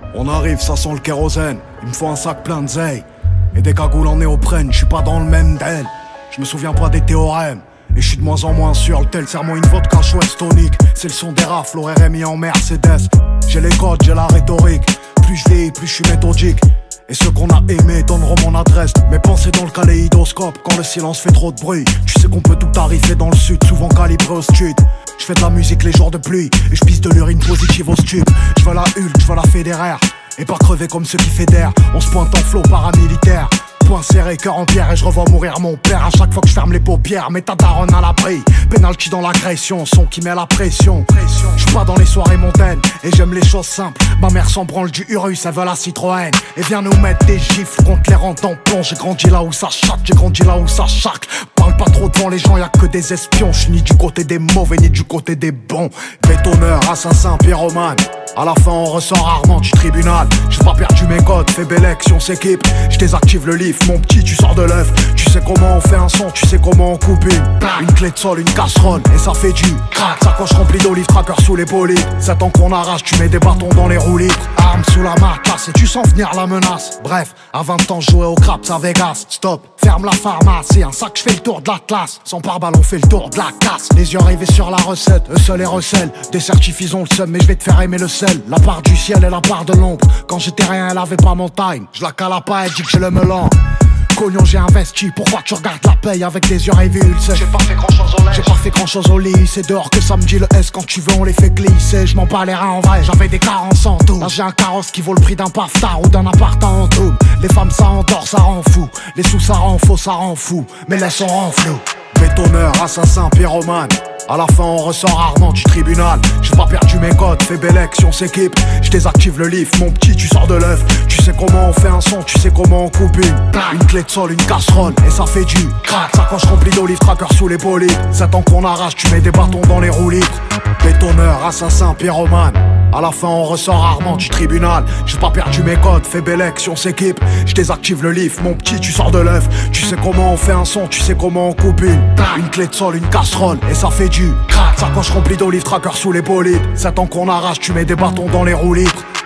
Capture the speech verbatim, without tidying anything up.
On arrive, ça sent le kérosène. Il me faut un sac plein de zeille et des cagoules en néoprène. Je suis pas dans le même d'elle. Je me souviens pas des théorèmes. Et je suis de moins en moins sûr, le tel serment une vodka chouette tonique. C'est le son des rafles, au R M I en Mercedes. J'ai les codes, j'ai la rhétorique. Plus je vieillis, plus je suis méthodique. Et ceux qu'on a aimés donneront mon adresse. Mes pensées dans le kaléidoscope, quand le silence fait trop de bruit. Tu sais qu'on peut tout arriver dans le sud, souvent calibré au stud. Je fais de la musique les jours de pluie, et je pisse de l'urine positive au stup. Je veux la Hulk, je veux la fédéraire, et pas crever comme ceux qui fédèrent. On se pointe en flot paramilitaire, point serré, cœur en pierre, et je revois mourir mon père à chaque fois que je ferme les paupières. Mets ta daronne à l'abri, penalty dans l'agression, son qui met la pression. Je suis pas dans les soirées montaines, et j'aime les choses simples. Ma mère s'en branle du Urus, elle veut la Citroën. Et viens nous mettre des gifles contre les rentes en plomb. J'ai grandi là où ça chatte, j'ai grandi là où ça chaque. Parle pas trop devant les gens, y'a que des espions. J'suis ni du côté des mauvais, ni du côté des bons. Bétonneur, assassin, pyromane. À la fin on ressort rarement du tribunal. J'ai pas perdu mes codes, fais belle si on s'équipe. Je désactive le lift, mon petit tu sors de l'œuf. Tu sais comment on fait un son, tu sais comment on coupe une Une clé de sol, une casserole, et ça fait du crack. Sacoche remplie d'olives, tracker sous les bolides. Sept ans qu'on arrache, tu mets des bâtons dans les roues libres. Armes sous la marcasse et tu sens venir la menace. Bref, à vingt ans je jouais au craps à Vegas. Stop, ferme la pharmacie, un sac je fais le tour de la classe. Sans pare-balles on fait le tour de la casse. Les yeux rivés sur la recette, eux seuls les recèlent. Des certifs ils ont le seum, mais je vais te faire aimer le sel. La part du ciel et la part de l'ombre. Quand j'étais rien elle avait pas mon time. Je la cala pas, elle dit que j'ai le melon. Cognon j'ai investi, pourquoi tu regardes la paye avec des yeux révulsés? J'ai pas fait grand chose au lait, j'ai pas fait grand chose au lit. C'est dehors que ça me dit le S, quand tu veux on les fait glisser. Je m'en bats les reins en vrai, j'avais des carences en tout. Là j'ai un carrosse qui vaut le prix d'un paftard ou d'un appart en tout. Les femmes ça endort, ça rend fou. Les sous ça rend faux, ça rend fou. Mais laisse on rend flou. Bétonneur, assassin, pyromane. À la fin on ressort rarement du tribunal. J'ai pas perdu mes codes, fais belle si on s'équipe. Je désactive le lift, mon petit tu sors de l'œuf. Tu sais comment on fait un son, tu sais comment on coupe une Une clé de sol, une casserole, et ça fait du crack. Sacoche remplie d'olives, tracker sous les bolides. Sept ans qu'on arrache, tu mets des bâtons dans les roues libres. Bétonneur, assassin, pyromane. À la fin on ressort rarement du tribunal. J'ai pas perdu mes codes, fais belle si on s'équipe. Je désactive le lift, mon petit tu sors de l'œuf. Tu sais comment on fait un son, tu sais comment on coupe une Une clé de sol, une casserole, et ça fait du crack. Sacoche remplie d'olives, tracker sous les bolides. Sept ans qu'on arrache, tu mets des bâtons dans les roues libres.